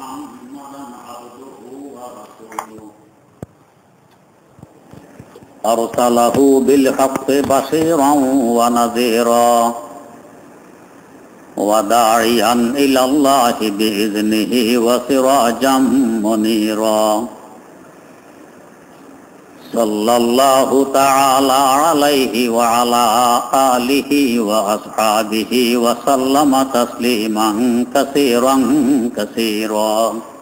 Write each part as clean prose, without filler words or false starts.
محمدا عبده ورسوله أرسله بالحق بشيرا ونذيرا وداعيا إلى الله بإذنه وسراجا منيرا صلى الله تعالى عليه وعلى آله وأصحابه وسلم تسليما كثيرا كثيرا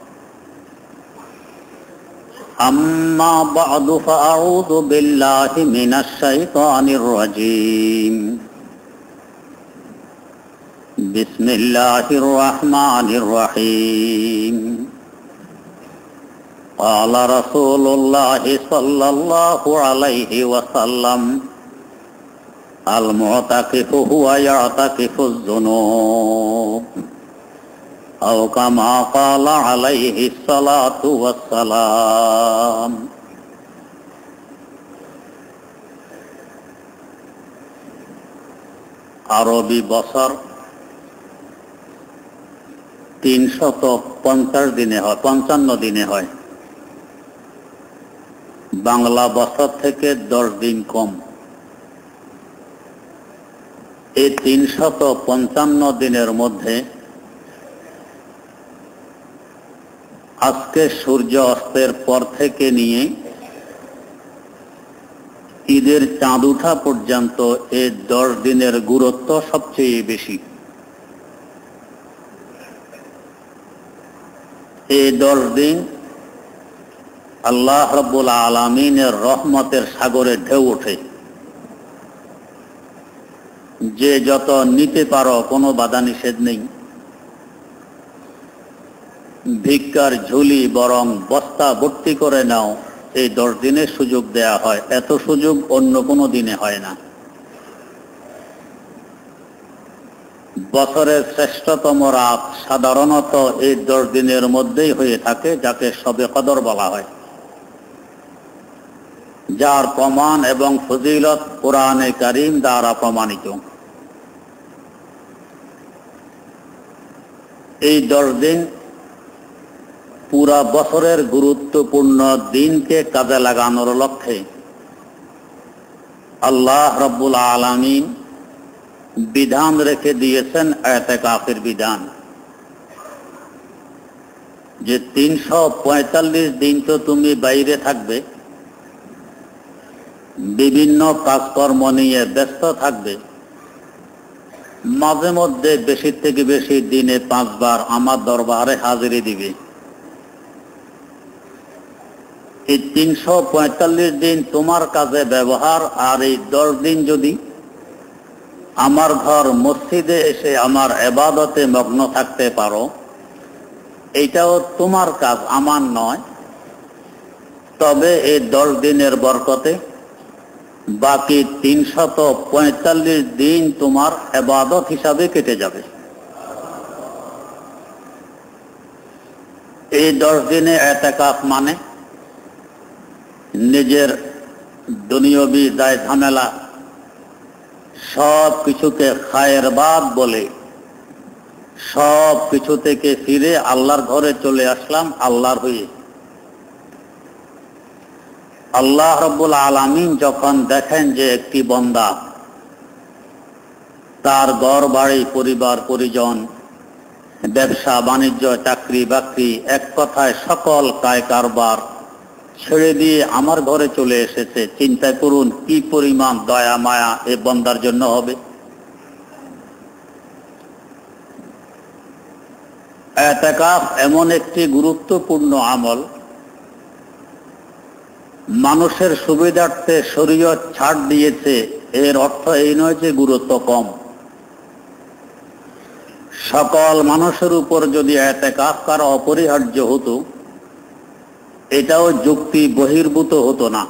أما بعد فأعوذ بالله من الشيطان الرجيم بسم الله الرحمن الرحيم قال رسول الله صلى الله عليه وسلم المعتكف هو يعتكف الذنوب أو كما قال عليه الصلاة والسلام আরবি বছর 350 দিনে হয়, 55 দিনে হয়। বাংলা বছর থেকে 10 দিন কম। এই 355 দিনের মধ্যে আজকে সূর্য অস্তের পর থেকে নিয়ে ঈদের চাঁদ ওঠা পর্যন্ত এই 10 দিনের গুরুত্ব সবচেয়ে বেশি। এই 10 দিন আল্লাহ রাব্বুল আলামিনের রহমতের সাগরে ঢেউ ওঠে। যে যত নিতে পারো, কোনো বাধা নিষেধ নেই। ভিক্ষার ঝুলি বরং বস্তা ভর্তি করে নাও, এই 10 দিনের সুযোগ দেয়া হয়। এত সুযোগ অন্য কোনো দিনে হয় না। বছরের শ্রেষ্ঠতম রাত সাধারণত এই 10 দিনের মধ্যেই হয়ে থাকে, যাকে শবে কদর বলা হয়, যার প্রমাণ এবং ফজিলত কোরআনে কারীম দ্বারা প্রমাণিত। এই 10 দিন পুরা বছরের গুরুত্বপূর্ণ দিনকে কাজে লাগানোর লক্ষ্যে আল্লাহ রাব্বুল আলামিন বিধান রেখে দিয়েছেন ইতিকাফের বিধান, যে 345 দিন তো তুমি বাইরে থাকবে, বিভিন্ন কাজকর্ম নিয়ে ব্যস্ত থাকবে। মাঝে মধ্যে বেশি থেকে বেশি দিনে 5 বার আমার দরবারে হাজিরি দিবে। এই 345 দিন তোমার কাজে ব্যবহার, আর এই 10 দিন যদি আমার ঘর মসজিদে এসে আমার ইবাদতে মগ্ন থাকতে পারো, এইটাও তোমার কাজ, আমার নয়। তবে এই 10 দিনের বরকতে বাকি 345 দিন তোমার ইবাদত হিসাবে কেটে যাবে। এই 10 দিনে ইতিকাফ মানে নিজের দুনিয়াবি দায় ঝামেলা সব কিছুকে খায়ের বাদ বলে সব কিছু থেকে ফিরে আল্লাহর ঘরে চলে আসলাম, আল্লাহর হয়ে। আল্লাহ রাব্বুল আলামিন যখন দেখেন যে একটি বান্দা তার ঘর বাড়ি, পরিবার পরিজন, ব্যবসা বাণিজ্য, চাকরি বাকরি, এক কথায় সকল কায় কারবার ছেড়ে দিয়ে আমার ঘরে চলে এসেছে, চিন্তা করুন কি পরিমাণ দয়া মায়া এ বান্দার জন্য হবে। ইতিকাফ এমন একটি গুরুত্বপূর্ণ আমল, মানুষের সুবিধার্থে শরীয়ত ছাড় দিয়েছে। এর অর্থ এই নয় যে গুরুত্ব কম। সকল মানুষের উপর যদি ইতিকাফ করা অপরিহার্য হতো, এটাও যুক্তি বহির্ভূত হতো না।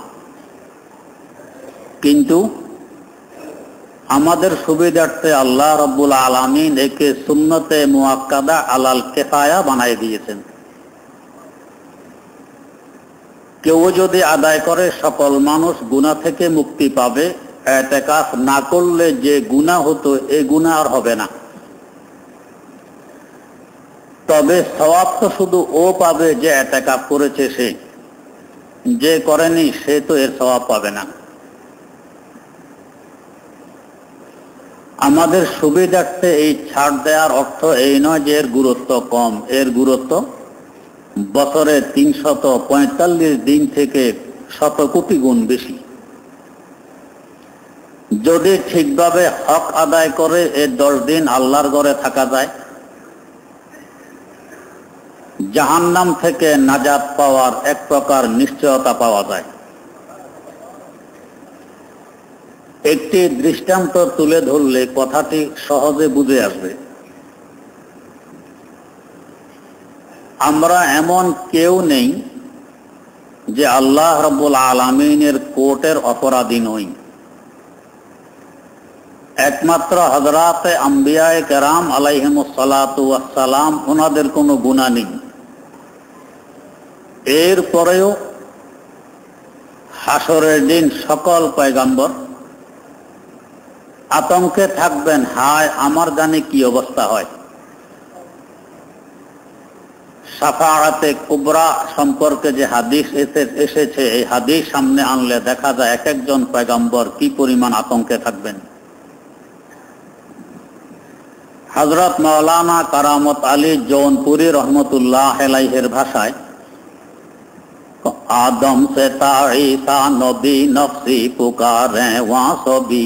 কিন্তু আমাদের সুবিধার্থে আল্লাহ রাব্বুল আলামিন একে সুন্নতে মুআক্কাদা আলাল কিফায়া বানায় দিয়েছেন। কেউ যদি আদায় করে সকল মানুষ গুনাহ থেকে মুক্তি পাবে। ইতিকাফ না করলে যে গুনাহ হতো এই গুনাহ আর হবে না। তবে সওয়াব তো শুধু ও পাবে যে ইতিকাফ করেছে, সে যে করেনি সে তো এর সওয়াব পাবে না। আমাদের সুবিধার্থে এই ছাড় দেওয়ার অর্থ এই নয় যে এর গুরুত্ব কম। এর গুরুত্ব বছরে 345 দিন থেকে 100 কোটি গুণ বেশি। যদি ঠিকভাবে হক আদায় করে এই 10 দিন আল্লাহর ঘরে থাকা যায়, জাহান্নাম থেকে নাজাত পাওয়ার এক প্রকার নিশ্চয়তা পাওয়া যায়। একটি দৃষ্টান্ত তুলে ধরলে কথাটি সহজে বুঝে আসবে। আমরা এমন কেউ নেই যে আল্লাহ রাব্বুল আলামিনের কোর্টের অপরাধী নই। একমাত্র হযরতে আম্বিয়ায়ে কেরাম আলাইহিমুস সালাতু ওয়াস সালাম, ওনাদের কোনো গুনাহ নেই। এরপরেও হাসরের দিন সকল পয়গম্বর আতঙ্কে থাকবেন, হায় আমার জানি কি অবস্থা হয়। শাফাআতে কুবরা সম্পর্কে যে হাদিস এসেছে, এই হাদিস সামনে আনলে দেখা যায় এক একজন পয়গম্বর কি পরিমাণ আতঙ্কে থাকবেন। হযরত মাওলানা কারামত আলী জৌনপুরি রহমতুল্লাহ আলাইহির ভাষায়, आदम से ता ईसा नबी नफ्सी पुकारे वहाँ सभी,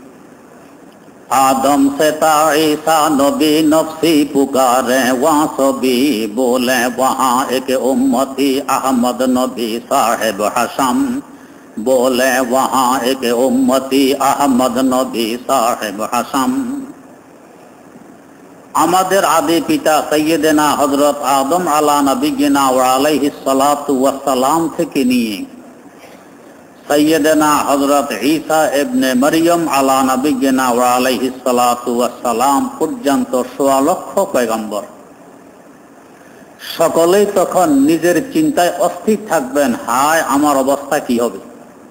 आदम से ता ईसा नबी नफ्सी पुकारे वहाँ सभी, बोले वहाँ एक उम्मती अहमद नबी साहेब हशम, बोले वहाँ एक उम्मती अहमद नबी साहेब हशम। আমাদের আদি পিতা সৈয়দনা হযরত আদম আলা নবিয়িনা ওয়া আলাইহিস সালাতু ওয়াস সালাম থেকে নিয়ে সৈয়দনা হযরত ঈসা ইবনে মরিয়ম আলা নবিয়িনা ওয়া আলাইহিস সালাতু ওয়াস সালাম পর্যন্ত ১৬ লক্ষ পয়গম্বর সকলেই তখন নিজের চিন্তায় অস্থির থাকবেন, হায় আমার অবস্থা কি হবে।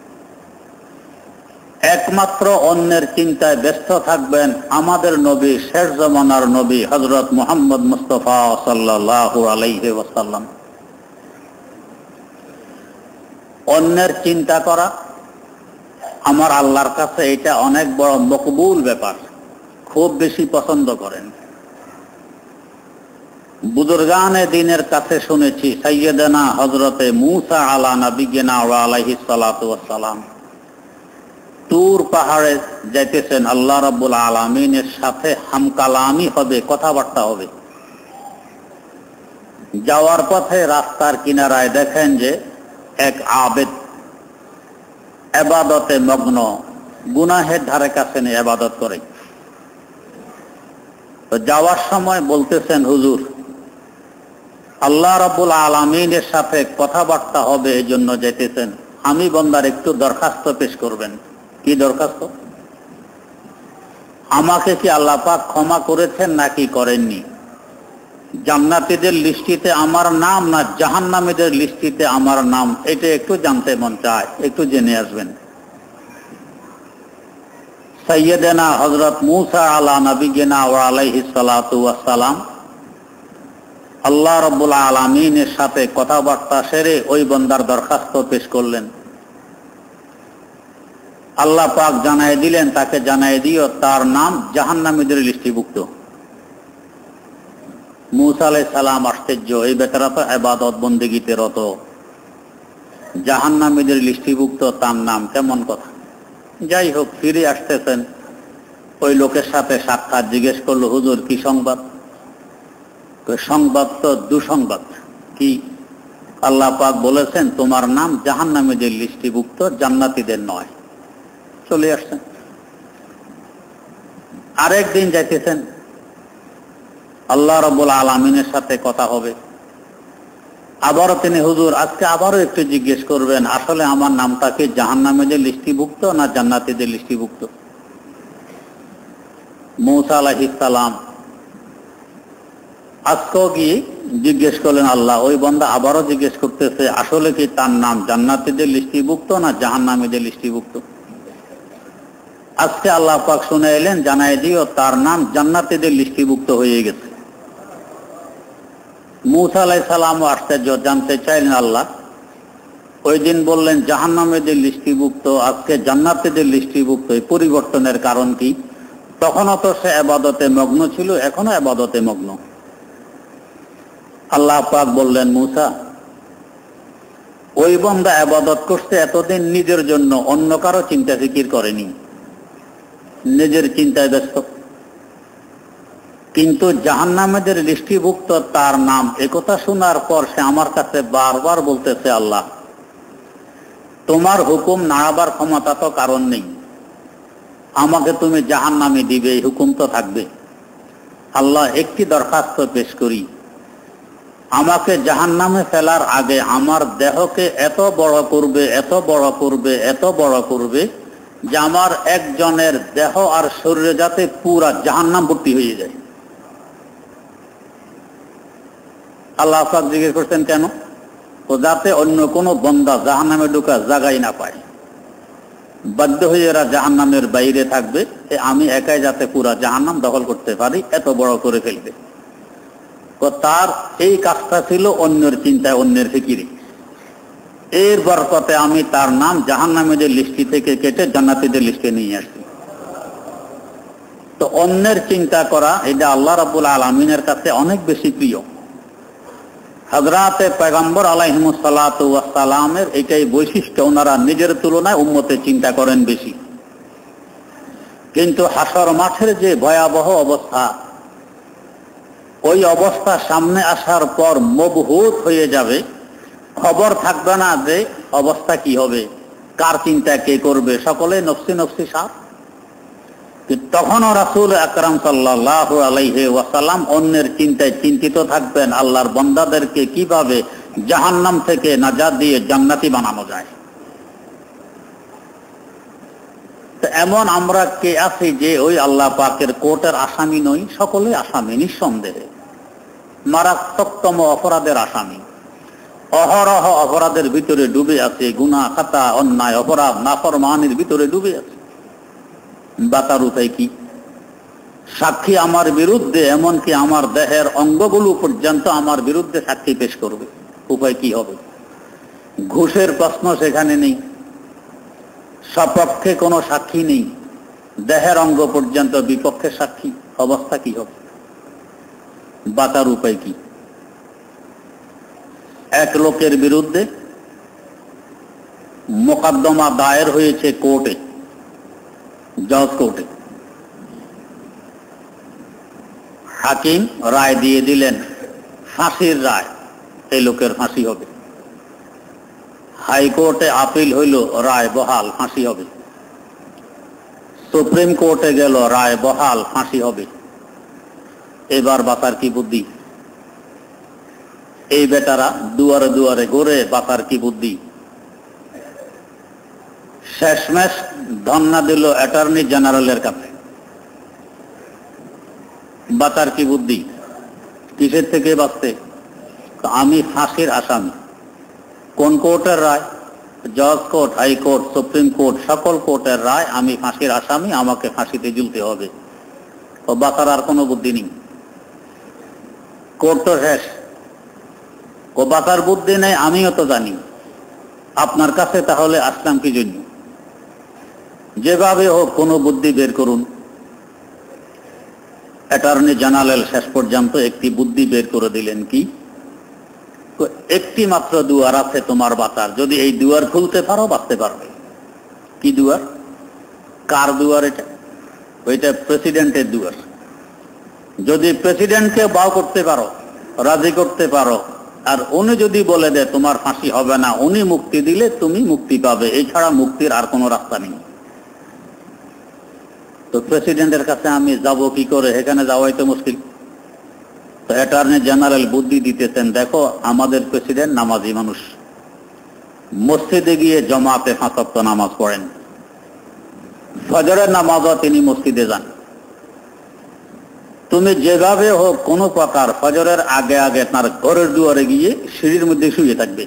একমাত্র অন্যের চিন্তায় ব্যস্ত থাকবেন আমাদের নবী, শেষ জামানার নবী হযরত মুহাম্মদ মুস্তাফা সাল্লাল্লাহু আলাইহি ওয়াসাল্লাম। অন্যের চিন্তা করা আমার আল্লাহর কাছে এটা অনেক বড় মকবুল ব্যাপার, খুব বেশি পছন্দ করেন। বুজুর্গানে দিনের কাছে শুনেছি সাইয়্যিদানা হযরতে মূসা আলা নবিয়িনা ওয়া আলাইহিস সালাতু ওয়াস সালাম তুর পাহাড়ে যাইতেছেন, আল্লাহ রাব্বুল আলামিনের সাথে হামকালামি হবে, কথাবার্তা হবে। যাওয়ার পথে রাস্তার কিনারায় দেখেন যে এক আবেদ ইবাদতে মগ্ন, গুনাহের ধারে কাছে নিয়ে ইবাদত করে। তো যাওয়ার সময় বলতেছেন, হুজুর আল্লাহ রাব্বুল আলামিনের সাথে কথাবার্তা হবে, এই জন্য যেতেছেন, আমি বন্দার একটু দরখাস্ত পেশ করবেন। কি দরখাস্ত? আমাকে কি আল্লাহ পাক ক্ষমা করেছেন নাকি করেননি? জান্নাতীদের লিস্টিতে আমার নাম না জাহান্নামীদের লিস্টিতে আমার নাম, এটা একটু জানতে মন চায়, একটু জেনে আসবেন। সাইয়্যিদানা হযরত মূসা আলা নবিয়িনা ওয়া আলাইহিস সালাতু ওয়াস সালাম আল্লাহ রাব্বুল আলামিনের সাথে কথাবার্তা সেরে ওই বান্দার দরখাস্ত পেশ করলেন। আল্লাহ পাক জানাই দিলেন, তাকে জানাই দিও তার নাম জাহান্নামীদের লিস্টিভুক্ত। মূসা আলাইহিস সালাম আশ্চর্য, এই বেচারা তো ইবাদত বন্দেগীতে রত, জাহান্নামীদের লিস্টিভুক্ত তার নাম, কেমন কথা। যাই হোক, ফিরে আসতেছেন, ওই লোকের সাথে সাক্ষাৎ, জিজ্ঞেস করলো, হুজুর কি সংবাদ? সংবাদ তো দুঃসংবাদ। কি? আল্লাহ পাক বলেছেন তোমার নাম জাহান্নামীদের লিস্টিভুক্ত, জান্নাতীদের নয়। চলে আসছেন। আরেকদিন যাইতেছেন, আল্লাহ রাব্বুল আলামিনের সাথে কথা হবে। আবারও তিনি, হুজুর আজকে আবারও একটু জিজ্ঞেস করবেন, আসলে আমার নামটা কি জাহান্নামীদের লিস্টিভুক্ত না জান্নাতীদের লিস্টিভুক্ত? মূসা আলাইহিস সালাম আজকেও গিয়ে জিজ্ঞেস করলেন আল্লাহ, ওই বান্দা আবারও জিজ্ঞেস করতেছে, আসলে কি তার নাম জান্নাতীদের লিস্টিভুক্ত না জাহান্নামীদের লিস্টিভুক্ত? আজকে আল্লাহ পাক শুনে এলেন, জানাই দিও তার নাম জান্নাতীদের লিস্টিভুক্ত হয়ে গেছে। মূসা আলাইহিস সালাম আশ্চর্য, জানতে চাইলেন আল্লাহ। ওই দিন বললেন জাহান্নামীদের লিস্টিভুক্ত, আজকে জান্নাতীদের লিস্টিভুক্ত, এই পরিবর্তনের কারণ কি? তখনও তো সে ইবাদতে মগ্ন ছিল, এখনো ইবাদতে মগ্ন। আল্লাহ পাক বললেন মূসা, ওই বান্দা ইবাদত করতে এতদিন নিজের জন্য, অন্য কারো চিন্তা ফিকির করেনি, নিজের চিন্তায় ব্যস্ত। কিন্তু জাহান্নামীদের লিস্টিভুক্ত তার নাম, একথা শোনার পর সে আমার কাছে বারবার বলতেছে, আল্লাহ তোমার হুকুম নাড়াবার ক্ষমতা তো কারণ নেই, আমাকে তুমি জাহান্নামে দিবে এই হুকুম তো থাকবে। আল্লাহ একটি দরখাস্ত পেশ করি, আমাকে জাহান্নামে ফেলার আগে আমার দেহকে এত বড় করবে, এত বড় করবে, এত বড় করবে যে আমার একজনের দেহ আর শরীরে যাতে পুরা জাহান্নাম ভর্তি হয়ে যায়। আল্লাহ পাক জিজ্ঞেস করছেন কেন? ও যাতে অন্য কোনো বান্দা জাহান্নামে ঢোকার জায়গাই না পায়, বাধ্য হয়ে এরা জাহান্নামের বাইরে থাকবে, আমি একাই যাতে পুরা জাহান্নাম দখল করতে পারি, এত বড় করে ফেলবে। তো তার এই কাজটা ছিল অন্যের চিন্তায়, অন্যের ফিকিরে। এর বরকতে আমি তার নাম জাহান্নামীদের লিস্টি থেকে কেটে জান্নাতীদের লিস্টে নিয়ে আসছি। তো অন্যের চিন্তা করা এটা আল্লাহ রাব্বুল আলামিনের কাছে অনেক বেশি প্রিয়। হযরতে পয়গম্বর আলাইহিমুস সালাতু ওয়াস সালামের এটাই বৈশিষ্ট্য, ওনারা নিজের তুলনায় উম্মতের চিন্তা করেন বেশি। কিন্তু হাসর মাঠের যে ভয়াবহ অবস্থা, ওই অবস্থা সামনে আসার পর মবহুত হয়ে যাবে, খবর থাকবে না যে অবস্থা কি হবে, কার চিন্তা কে করবে, সকলে নফসি নফসি সাপ। তখনও রাসূল আকরাম সাল্লাল্লাহু আলাইহি ওয়াসাল্লাম অন্যের চিন্তায় চিন্তিত থাকবেন, আল্লাহর বান্দাদেরকে কিভাবে জাহান্নাম থেকে নাজাত দিয়ে জান্নাতি বানানো যায়। তো এমন আমরা কে আছি যে ওই আল্লাহ পাকের কোর্টের আসামি নই? সকলে আসামি, নিঃসন্দেহে মারাত্মকতম অপরাধের আসামি। অহরহ অপরাধের ভিতরে ডুবে আছে, গুনাহ খাতা অন্যায় অপরাধ নাফরমানির ভিতরে ডুবে আছে। বাতার উপায় কি? সাক্ষী আমার বিরুদ্ধে, এমনকি আমার দেহের অঙ্গগুলো পর্যন্ত আমার বিরুদ্ধে সাক্ষী পেশ করবে, উপায় কি হবে? ঘুষের প্রশ্ন সেখানে নেই, সপক্ষে কোনো সাক্ষী নেই, দেহের অঙ্গ পর্যন্ত বিপক্ষে সাক্ষী, অবস্থা কি হবে? বাতার উপায় কি? এক লোকের বিরুদ্ধে মোকদ্দমা দায়ের হয়েছে কোর্টে, জজ কোর্টে। হাকিম রায় দিয়ে দিলেন, ফাঁসির রায়, এই লোকের ফাঁসি হবে। হাইকোর্টে আপিল হইল, রায় বহাল, ফাঁসি হবে। সুপ্রিম কোর্টে গেল, রায় বহাল, ফাঁসি হবে। এবার বাতার কি বুদ্ধি? এই বেটারা দুয়ারে দুয়ারে ঘুরে, বাতার কি বুদ্ধি? শেষমেশ ধন্না দিল অ্যাটর্নি জেনারেলের কাছে। বাতার কি বুদ্ধি? কিসের থেকে বাঁচতে? আমি ফাঁসির আসামি। কোন কোর্টের রায়? জজ কোর্ট, হাইকোর্ট, সুপ্রিম কোর্ট, সকল কোর্টের রায়, আমি ফাঁসির আসামি, আমাকে ফাঁসিতে ঝুলতে হবে। ও বাতার আর কোনো বুদ্ধি নেই, কোর্ট তো শেষ। ও বাতার বুদ্ধি নেই, আমিও তো জানি। আপনার কাছে তাহলে আসলাম কি জন্য? যেভাবে হোক কোনো বুদ্ধি বের করুন। অ্যাটর্নি জেনারেল শেষ পর্যন্ত একটি বুদ্ধি বের করে দিলেন। কি? একটি মাত্র দুয়ার আছে তোমার বাঁচার, যদি এই দুয়ার খুলতে পারো বাঁচতে পারবে। কি দুয়ার? কার দুয়ার এটা? ওইটা প্রেসিডেন্টের দুয়ার। যদি প্রেসিডেন্টকে বাও করতে পারো, রাজি করতে পারো, আর উনি যদি বলে দেয় তোমার ফাঁসি হবে না, উনি মুক্তি দিলে তুমি মুক্তি পাবে, এছাড়া মুক্তির আর কোনো রাস্তা নেই। তো প্রেসিডেন্টের কাছে আমি যাব কি করে? এখানে যাওয়াই তো মুশকিল। তো অ্যাটর্নি জেনারেল বুদ্ধি দিতেছেন, দেখো আমাদের প্রেসিডেন্ট নামাজি মানুষ, মসজিদে গিয়ে জমাতে 5 ওয়াক্ত নামাজ পড়েন, ফজরের নামাজও তিনি মসজিদে যান। তুমি যেভাবে হোক কোনো প্রকার ফজরের আগে আগে তার ঘরের দুয়ারে গিয়ে সিঁড়ির মধ্যে শুয়ে থাকবে।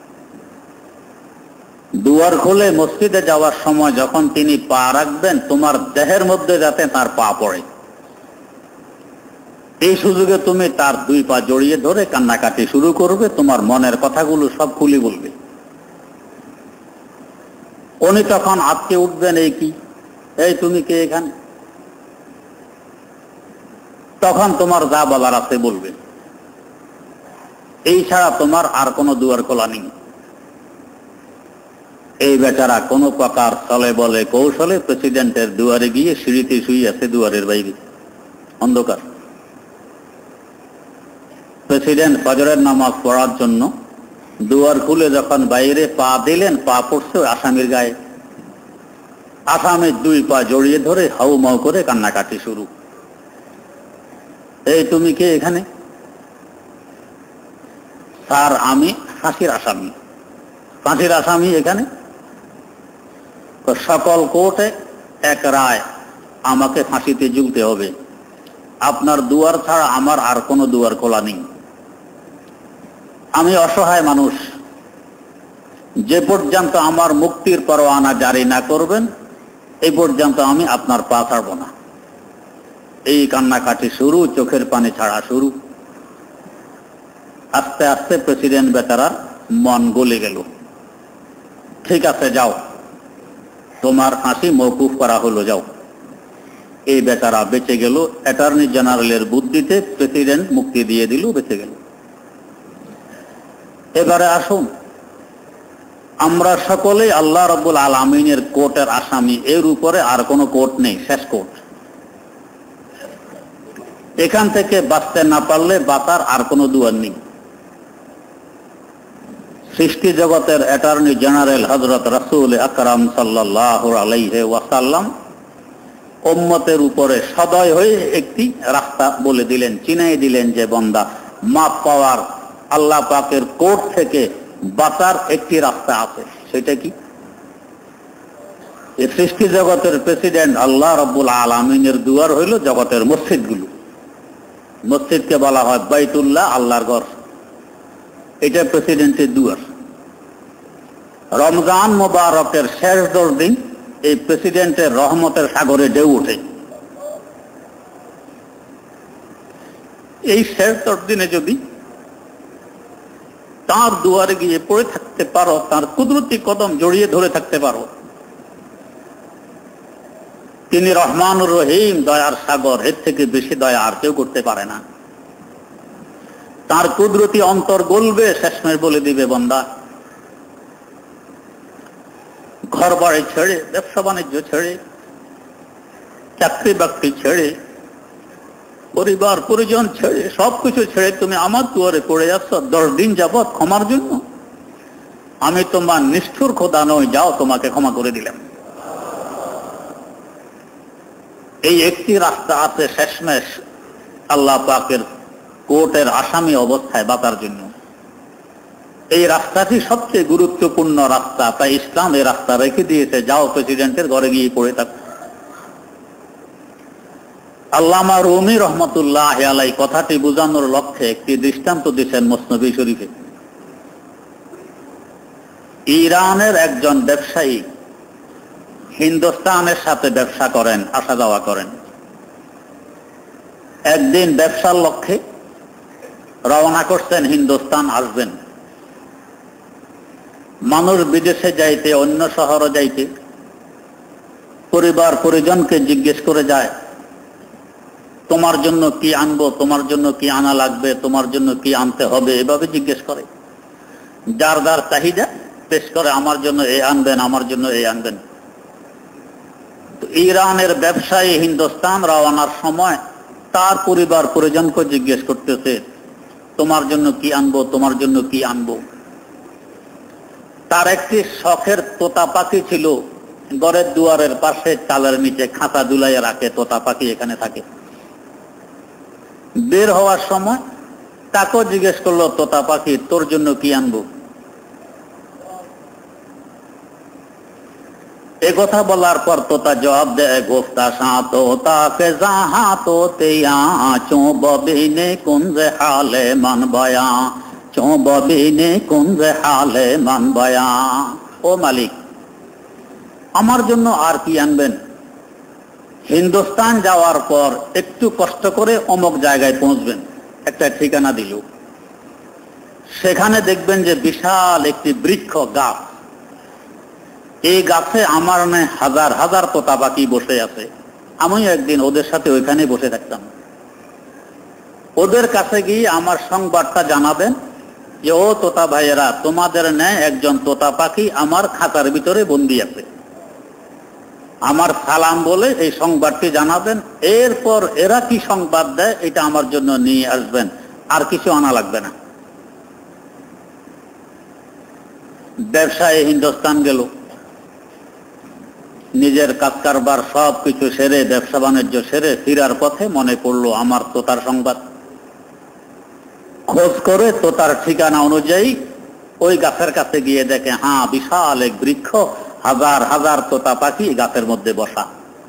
দুয়ার খুলে মসজিদে যাওয়ার সময় যখন তিনি পা রাখবেন, তোমার দেহের মধ্যে যাতে তার পা পড়ে। এই সুযোগে তুমি তার দুই পা জড়িয়ে ধরে কান্নাকাটি শুরু করবে, তোমার মনের কথাগুলো সব খুলে বলবে। উনি তখন আটকে উঠবেন, এই কি, এই তুমি কে এখানে? তখন তোমার যা বলার আছে বলবে। এই ছাড়া তোমার আর কোনো দুয়ার খোলা নেই। এই বেচারা কোনো প্রকার চলে বলে কৌশলে প্রেসিডেন্টের দুয়ারে গিয়ে সিঁড়িতে শুয়ে আছে, দুয়ারের বাইরে অন্ধকার। প্রেসিডেন্ট ফজরের নামাজ পড়ার জন্য দুয়ার খুলে যখন বাইরে পা দিলেন, পা পড়ছে আসামির গায়ে। আসামির দুই পা জড়িয়ে ধরে হাউ মাউ করে কান্নাকাটি শুরু। এই তুমি কে এখানে? স্যার আমি ফাঁসির আসামি। ফাঁসির আসামি এখানে? সকল কোর্টে এক রায়, আমাকে ফাঁসিতে ঝুলতে হবে। আপনার দুয়ার ছাড়া আমার আর কোনো দুয়ার খোলা নেই। আমি অসহায় মানুষ, যে পর্যন্ত আমার মুক্তির পরোয়ানা জারি না করবেন এই পর্যন্ত আমি আপনার পা ছাড়ব না। এই কান্নাকাটি শুরু, চোখের পানি ছাড়া শুরু। আস্তে আস্তে প্রেসিডেন্ট বেচারার মন গলে গেল। ঠিক আছে, যাও, তোমার ফাঁসি মওকুফ করা হলো, যাও। এই বেচারা বেঁচে গেল। অ্যাটর্নি জেনারেলের বুদ্ধিতে প্রেসিডেন্ট মুক্তি দিয়ে দিল, বেঁচে গেল। এবারে আসুন, আমরা সকলেই আল্লাহ রাব্বুল আলামিনের কোর্টের আসামি। এর উপরে আর কোনো কোর্ট নেই, শেষ কোর্ট। এখান থেকে বাঁচতে না পারলে বাঁচার আর কোনো দুয়ার নেই। সৃষ্টি জগতের অ্যাটর্নি জেনারেল হযরত রাসূল আকরাম সাল্লাল্লাহু আলাইহি ওয়াসাল্লাম উম্মতের উপরে সদয় হয়ে একটি রাস্তা বলে দিলেন, চিনাই দিলেন যে বান্দা, মাপ পাওয়ার আল্লাহ পাকের কোর্ট থেকে বাঁচার একটি রাস্তা আছে। সেটা কি? এই সৃষ্টি জগতের প্রেসিডেন্ট আল্লাহ রাব্বুল আলামিনের দুয়ার হইল জগতের মসজিদগুলো। মসজিদকে বলা হয় বাইতুল্লাহ, আল্লাহর ঘর। এটা প্রেসিডেন্টের দুয়ার। রমজান মোবারকের শেষ 10 দিন এই প্রেসিডেন্টের রহমতের সাগরে ঢেউ ওঠে। এই শেষ 10 দিনে যদি তার দুয়ারে গিয়ে পড়ে থাকতে পারো, তার কুদরতি কদম জড়িয়ে ধরে থাকতে পারো, তিনি রহমানুর রহিম, দয়ার সাগর। এর থেকে বেশি দয়া আর কেউ করতে পারে না। তার কুদরতি অন্তর গলবে, শেষমেশ বলে দিবে, বান্দা, ঘর বাড়ি ছেড়ে, ব্যবসা বাণিজ্য ছেড়ে, চাকরি বাকরি ছেড়ে, পরিবার পরিজন ছেড়ে, সবকিছু ছেড়ে তুমি আমার দুয়ারে পড়ে যাচ্ছ 10 দিন যাবৎ ক্ষমার জন্য। আমি তোমার নিষ্ঠুর খোদা নই, যাও, তোমাকে ক্ষমা করে দিলাম। এই একটি রাস্তা আছে শেষমেশ আল্লাহ পাকের কোর্টের আসামি অবস্থায় বাঁচার জন্য। এই রাস্তাটি সবচেয়ে গুরুত্বপূর্ণ রাস্তা, তাই ইসলাম এই রাস্তা রেখে দিয়েছে, যাও প্রেসিডেন্টের ঘরে গিয়ে পড়ে থাক। আল্লামা রুমি রহমতুল্লাহ আলাইহি কথাটি বোঝানোর লক্ষ্যে একটি দৃষ্টান্ত দিয়েছেন মুসনবী শরীফে। ইরানের একজন ব্যবসায়ী হিন্দুস্তানের সাথে ব্যবসা করেন, আসা যাওয়া করেন। একদিন ব্যবসার লক্ষ্যে রওনা করছেন, হিন্দুস্তান আসবেন। মানুষ বিদেশে যাইতে, অন্য শহরে যাইতে পরিবার পরিজনকে জিজ্ঞেস করে যায়, তোমার জন্য কি আনবো, তোমার জন্য কি আনা লাগবে, তোমার জন্য কি আনতে হবে, এভাবে জিজ্ঞেস করে। যার যার চাহিদা পেশ করে, আমার জন্য এই আনবেন, আমার জন্য এই আনবেন। ইরানের ব্যবসায়ী হিন্দুস্তান রওনার সময় তার পরিবার পরিজনকে জিজ্ঞেস করতেছে, তোমার জন্য কি আনবো, তোমার জন্য কি আনবো। তার একটি শখের তোতা পাখি ছিল, ঘরের দুয়ারের পাশে চালের নিচে খাঁচা ঝুলাইয়া রাখে, তোতা পাখি এখানে থাকে। বের হওয়ার সময় তাকেও জিজ্ঞেস করলো, তোতা পাখি, তোর জন্য কি আনবো। এ কথা বলার পর তোতা জবাব দেয়, গোফতা তোতা কে জাহা তো তেয়া চো ববিনে কুঞ্জে হালে মান বয়া, চো ববিনে কুঞ্জে হালে মান বয়া। ও মালিক, আমার জন্য আর কি আনবেন, হিন্দুস্তান যাওয়ার পর একটু কষ্ট করে অমুক জায়গায় পৌঁছবেন, একটা ঠিকানা দিল। সেখানে দেখবেন যে বিশাল একটি বৃক্ষ গাছ। এই গাছে আমার নয় হাজার হাজার তোতা পাখি বসে আছে। আমি একদিন ওদের সাথে ওইখানে বসে থাকতাম। ওদের কাছে গিয়ে আমার সংবাদটা জানাবেন যে ও তোতা ভাইয়েরা, তোমাদের ন্যায় একজন তোতা পাখি আমার খাতার ভিতরে বন্দি আছে। আমার সালাম বলে এই সংবাদটি জানাবেন। এরপর এরা কি সংবাদ দেয় এটা আমার জন্য নিয়ে আসবেন, আর কিছু আনা লাগবে না। ব্যবসায় হিন্দুস্তান গেল, নিজের কাজ কারবার সব কিছু সেরে, ব্যবসা বাণিজ্য সেরে ফিরার পথে মনে পড়লো আমার তোতার সংবাদ। খোঁজ করে তোতার ঠিকানা অনুযায়ী ওই গাছের কাছে গিয়ে দেখে, হ্যাঁ, বিশাল এক বৃক্ষ, হাজার হাজার তোতা পাখি গাছের মধ্যে বসা।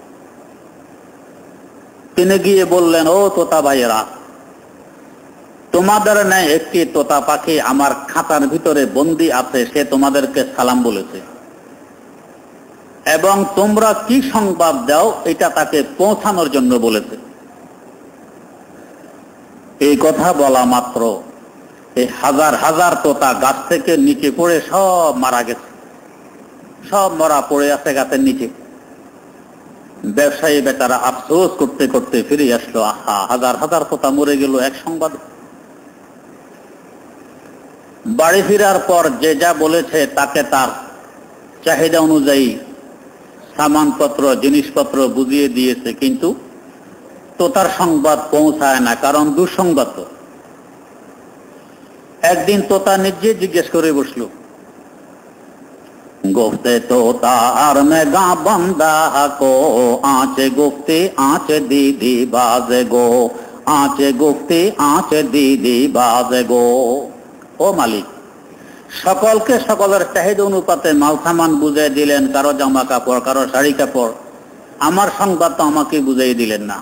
তিনি গিয়ে বললেন, ও তোতা ভাইয়েরা, তোমাদের ন্যায় একটি তোতা পাখি আমার খাতার ভিতরে বন্দি আছে, সে তোমাদেরকে সালাম বলেছে এবং তোমরা কি সংবাদ দাও এটা তাকে পৌঁছানোর জন্য বলেছে। এই কথা বলা মাত্র এই হাজার হাজার তোতা গাছ থেকে নিচে পড়ে সব মারা গেছে, সব মরা পড়ে আছে গাছের নিচে। ব্যবসায়ী বেচারা আফসোস করতে করতে ফিরে আসলো, আহা, হাজার হাজার তোতা মরে গেল এক সংবাদ। বাড়ি ফেরার পর যে যা বলেছে তাকে তার চাহিদা অনুযায়ী সামানপত্র জিনিসপত্র বুঝিয়ে দিয়েছে, কিন্তু তোতার সংবাদ পৌঁছায় না, কারণ দুঃসংবাদ। একদিন তোতা নিজে জিজ্ঞেস করে বসল, गुफ्ते तोता और में गा बंदा को आँच गुफ्ती आँच दीदी बाजे गो आँच गुफ्ती आँच दीदी बाजे गो। ও মালিক, সকলকে সকলের চাহিদা অনুপাতে মাল সামান বুঝিয়ে দিলেন, কারো জামা কাপড়, কারো শাড়ি কাপড়, আমার সংবাদ তো আমাকে বুঝিয়ে দিলেন না।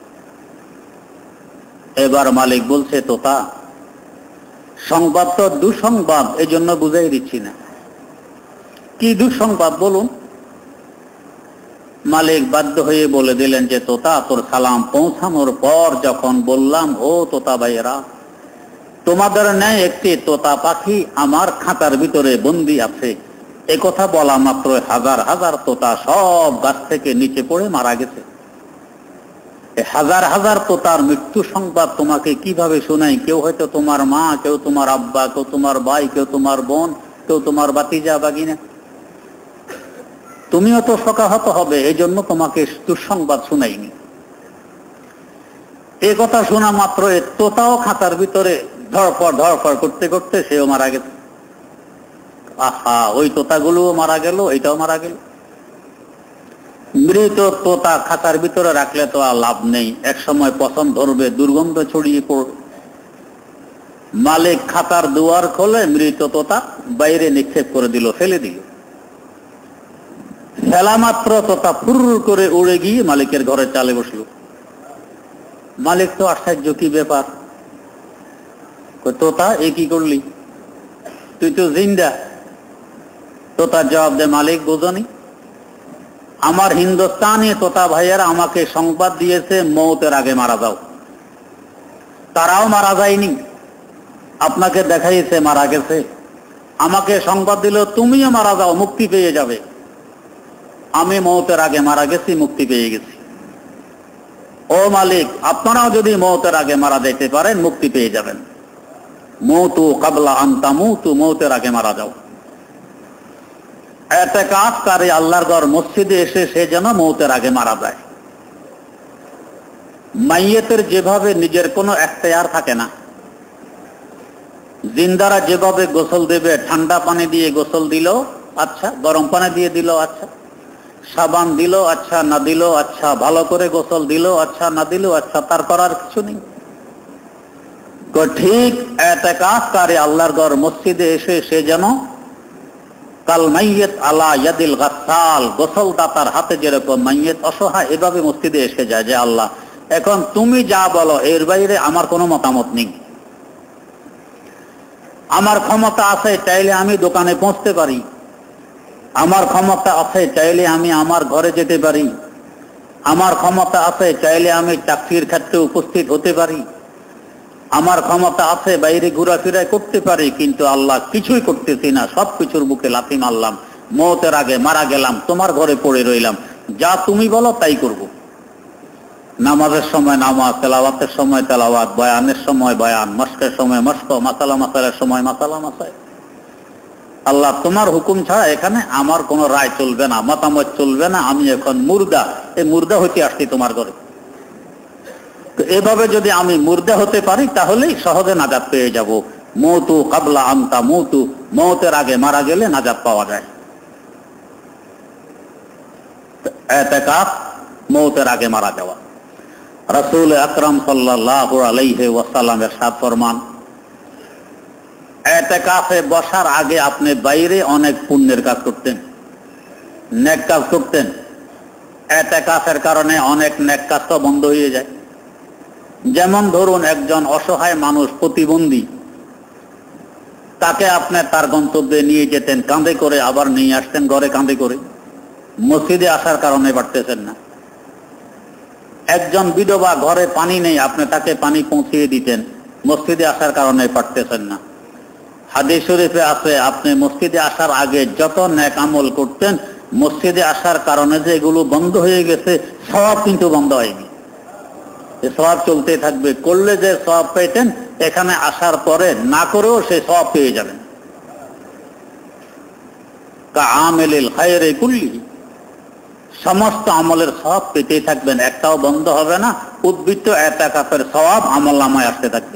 এবার মালিক বলছে, তোতা, সংবাদ তো দুঃসংবাদ, এই জন্য বুঝাই দিচ্ছি না। কি দুঃসংবাদ বলুন? মালিক বাধ্য হয়ে বলে দিলেন যে, তোতা, তোর সালাম পৌঁছানোর পর যখন বললাম, ও তোতা ভাইয়েরা, তোমাদের ন্যায় একটি তোতা পাখি আমার খাতার ভিতরে বন্দি আছে, এ কথা বলা মাত্র হাজার হাজার তোতা সব গাছ থেকে নিচে পড়ে মারা গেছে। হাজার হাজার তোতার মৃত্যু সংবাদ তোমাকে কিভাবে শোনাই? কেউ হয়তো তোমার মা, কেউ তোমার আব্বা, কেউ তোমার ভাই, কেউ তোমার বোন, কেউ তোমার বাতিজা বাগিনা। তুমিও তো শোকাহত হবে, এই জন্য তোমাকে দুঃসংবাদ শোনাইনি। এ কথা শোনা মাত্র তোতাও খাতার ভিতরে ধরপড় করতে করতে সেও মারা গেছে। আহা, ওই তোতাগুলোও মারা গেল, এটাও মারা গেল। মৃত তোতা খাতার ভিতরে রাখলে তো আর লাভ নেই, এক সময় পছন্দ ধরবে, দুর্গন্ধ ছড়িয়ে পড়বে। মালিক খাতার দুয়ার খোলে, মৃত তোতা বাইরে নিক্ষেপ করে দিল, ফেলে দিল। ফেলা মাত্র তোতা ফুর করে উড়ে গিয়ে মালিকের ঘরে চালে বসলো। মালিক তো আশ্চর্য, কি ব্যাপার? তোতা, এ কি করলি? তুই তো জিন্দা। তোতার জবাব দে, মালিক, বোঝনি, আমার হিন্দুস্তানি তোতা ভাইয়েরা আমাকে সংবাদ দিয়েছে মৌতের আগে মারা যাও। তারাও মারা যায়নি, আপনাকে দেখাইছে মারা গেছে। আমাকে সংবাদ দিল তুমিও মারা যাও, মুক্তি পেয়ে যাবে। আমি মৌতের আগে মারা গেছি, মুক্তি পেয়ে গেছি। ও মালিক, আপনারাও যদি মৌতের আগে মারা যেতে পারেন, মুক্তি পেয়ে যাবেন। মৌতু কাবলা আন তামুতু, মৌতের আগে মারা যাও। ইতিকাফকারী আল্লাহর ঘর মসজিদে এসে সে যেন মৌতের আগে মারা যায়। মাইয়েতের যেভাবে নিজের কোনো এখতিয়ার থাকে না, জিন্দারা যেভাবে গোসল দেবে, ঠান্ডা পানি দিয়ে গোসল দিল আচ্ছা, গরম পানি দিয়ে দিল আচ্ছা, সাবান দিল আচ্ছা, না দিল আচ্ছা, ভালো করে গোসল দিল আচ্ছা, না দিল আচ্ছা, তার করার কিছু নেই। ঠিক ইতিকাফকারী আল্লাহর ঘর মসজিদে এসে সে যেন কাল মাইয়িত আলা ইয়াদিল গাসসাল, গোসল দাতার হাতে যেরকম মাইয়িত অসহায়, এভাবে মসজিদে এসে যায় যে আল্লাহ, এখন তুমি যা বলো, এর বাইরে আমার কোনো মতামত নেই। আমার ক্ষমতা আছে, চাইলে আমি দোকানে পৌঁছতে পারি। আমার ক্ষমতা আছে, চাইলে আমি আমার ঘরে যেতে পারি। আমার ক্ষমতা আছে, চাইলে আমি চাকরির ক্ষেত্রে উপস্থিত হতে পারি, আমার ক্ষমতা আছে বাইরে ঘোরাফেরা করতে পারি, কিন্তু আল্লাহ কিছুই করতেছি না, সবকিছুর বুকে লাথি মারলাম, মওতের আগে মারা গেলাম, তোমার ঘরে পড়ে রইলাম, যা তুমি বলো তাই করব। নামাজের সময় নামাজ, তেলাওয়াতের সময় তেলাওয়াত, বয়ানের সময় বয়ান, মস্কের সময় মস্ক, মাসালা মাসালের সময় মাসালা মাসায়। আল্লাহ তোমার হুকুম ছাড়া এখানে আমার কোনো রায় চলবে না, মতামত চলবে না, আমি এখন মুর্দা, এই মুর্দা হইতে আসছি তোমার ঘরে। তো এভাবে যদি আমি মুর্দা হতে পারি তাহলেই সহজে নাজাত পেয়ে যাব। মৌতু কাবলা আনতা মৌতু, মৌতের আগে মারা গেলে নাজাত পাওয়া যায়। ইতিকাফ মৌতের আগে মারা যাওয়া। রাসূল আকরাম সাল্লাল্লাহু আলাইহি ওয়াসাল্লাম ইরশাদ ফরমান, ইতিকাফে বসার আগে আপনি বাইরে অনেক পুণ্যের কাজ করতেন, নেক কাজ করতেন। ইতিকাফের কারণে অনেক নেক কাজ তো বন্ধ হয়ে যায়। যেমন ধরুন একজন অসহায় মানুষ, প্রতিবন্ধী, তাকে আপনি তার গন্তব্যে নিয়ে যেতেন কাঁধে করে, আবার নিয়ে আসতেন ঘরে কাঁধে করে, মসজিদে আসার কারণে পারতেছেন না। একজন বিধবা, ঘরে পানি নেই, আপনি তাকে পানি পৌঁছিয়ে দিতেন, মসজিদে আসার কারণে পারতেছেন না। হাদিস শরীফে আছে আপনি মসজিদে আসার আগে যত নেক আমল করতেন, মসজিদে আসার কারণে যে এগুলো বন্ধ হয়ে গেছে, সওয়াব কিন্তু বন্ধ হয়নি, সওয়াব চলতে থাকবে। করলে যে সওয়াব পেতেন, এখানে আসার পরে না করেও সে সওয়াব পেয়ে যাবেন। কাআমিলিল খায়রে কুল্লি, সমস্ত আমলের সওয়াব পেতেই থাকবেন, একটাও বন্ধ হবে না। উদ্বৃত্ত ইতিকাফের সওয়াব আমলনামায় আসতে থাকবে।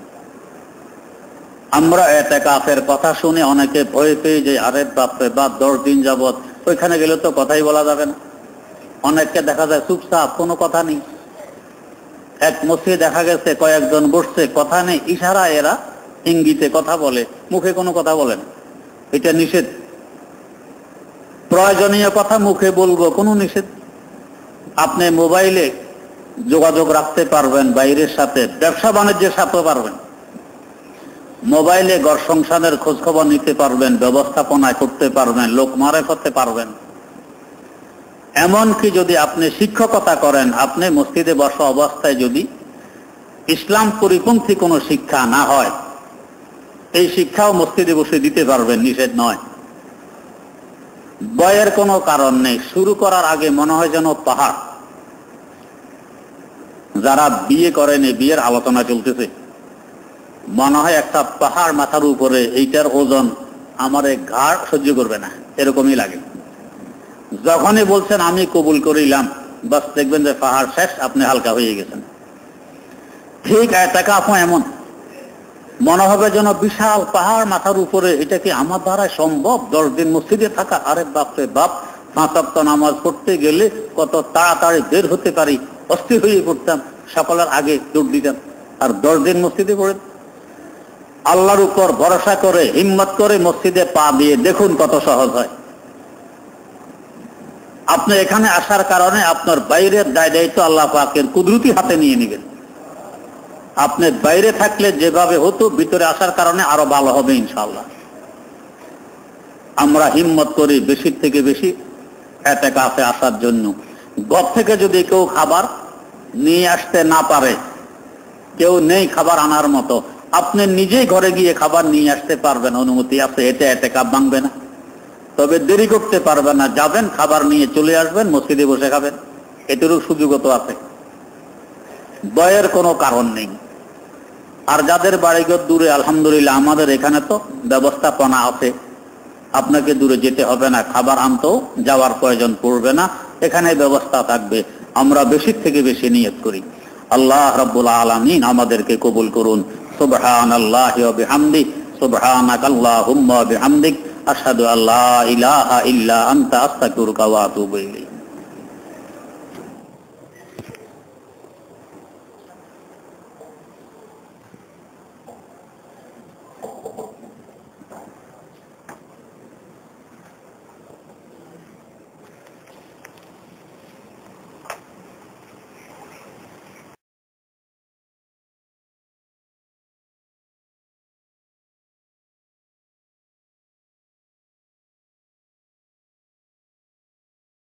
আমরা ইতিকাফের কথা শুনে অনেকে ভয় পেয়ে যে, আরে বাপরে বাপ, 10 দিন যাবত ওইখানে গেলে তো কথাই বলা যাবে না। অনেককে দেখা যায় চুপচাপ, কোনো কথা নেই। এক মসজিদে দেখা গেছে কয়েকজন বসছে, কথা নেই, ইশারা, এরা ইঙ্গিতে কথা বলে, মুখে কোনো কথা বলে না। এটা নিষেধ। প্রয়োজনীয় কথা মুখে বলবো, কোনো নিষেধ। আপনি মোবাইলে যোগাযোগ রাখতে পারবেন বাইরের সাথে, ব্যবসা বাণিজ্যের সাথে পারবেন। মোবাইলে ঘর সংসারের খোঁজ খবর নিতে পারবেন, ব্যবস্থাপনায় করতে পারবেন, লোক মারে করতে পারবেন। এমনকি যদি আপনি শিক্ষকতা করেন, আপনি মসজিদে বসা অবস্থায় যদি ইসলাম পরিপন্থী কোনো শিক্ষা না হয়, এই শিক্ষাও মসজিদে বসে দিতে পারবেন, নিষেধ নয়। ভয়ের কোনো কারণ নেই। শুরু করার আগে মনে হয় যেন পাহাড়। যারা বিয়ে করেনি, বিয়ের আলোচনা চলতেছে, মনে হয় একটা পাহাড় মাথার উপরে, এইটার ওজন আমার ঘাড় সহ্য করবে না, এরকমই লাগে। যখনই বলছেন আমি কবুল করিলাম, বাস দেখবেন যে পাহাড় শেষ, আপনি হালকা হয়ে গেছেন। ঠিক ইতিকাফও এমন, মনে হবে যেন বিশাল পাহাড় মাথার উপরে, এটা কি আমার দ্বারা সম্ভব? 10 দিন মসজিদে থাকা, আরে বাপরে বাপ, 5 ওয়াক্ত নামাজ পড়তে গেলে কত তাড়াতাড়ি বের হতে পারি, অস্থির হয়ে পড়তাম, সকালের আগে দৌড় দিতাম। আর 10 দিন মসজিদে পড়ে, আল্লাহর উপর ভরসা করে হিম্মত করে মসজিদে পা দিয়ে দেখুন কত সহজ হয়। আপনি এখানে আসার কারণে আপনার বাইরের দায় দায়িত্ব আল্লাহ পাকের কুদরতি হাতে নিয়ে নেবেন। আপনি বাইরে থাকলে যেভাবে হতো, ভিতরে আসার কারণে আরো ভালো হবে ইনশাআল্লাহ। আমরা হিম্মত করি বেশি থেকে বেশি ইতিকাফে আসার জন্য। ঘর থেকে যদি কেউ খাবার নিয়ে আসতে না পারে, কেউ নেই খাবার আনার মতো, আপনি নিজেই ঘরে গিয়ে খাবার নিয়ে আসতে পারবেন, অনুমতি আছে, এতে ইতিকাফ ভাঙবে না। তবে দেরি করতে পারবেন না, যাবেন খাবার নিয়ে চলে আসবেন, মসজিদে বসে খাবেন, এটিরও সুযোগও তো আছে। ভয়ের কোনো কারণ নেই। আর যাদের বাড়িঘর দূরে, আলহামদুলিল্লাহ আমাদের এখানে তো ব্যবস্থাপনা আছে, আপনাকে দূরে যেতে হবে না, খাবার আনতেও যাওয়ার প্রয়োজন পড়বে না, এখানে ব্যবস্থা থাকবে। আমরা বেশি থেকে বেশি নিয়ত করি। আল্লাহ রাব্বুল আলামিন আমাদেরকে কবুল করুন। সুবহানাল্লাহি ওয়া বিহামদিহি, সুবহানাকাল্লাহুম্মা ওয়া বিহামদিক, আশহাদু আল্লা ইলাহা ইল্লা আনতা, আস্তাগফিরুকা ওয়া আতুবু ইলাইক।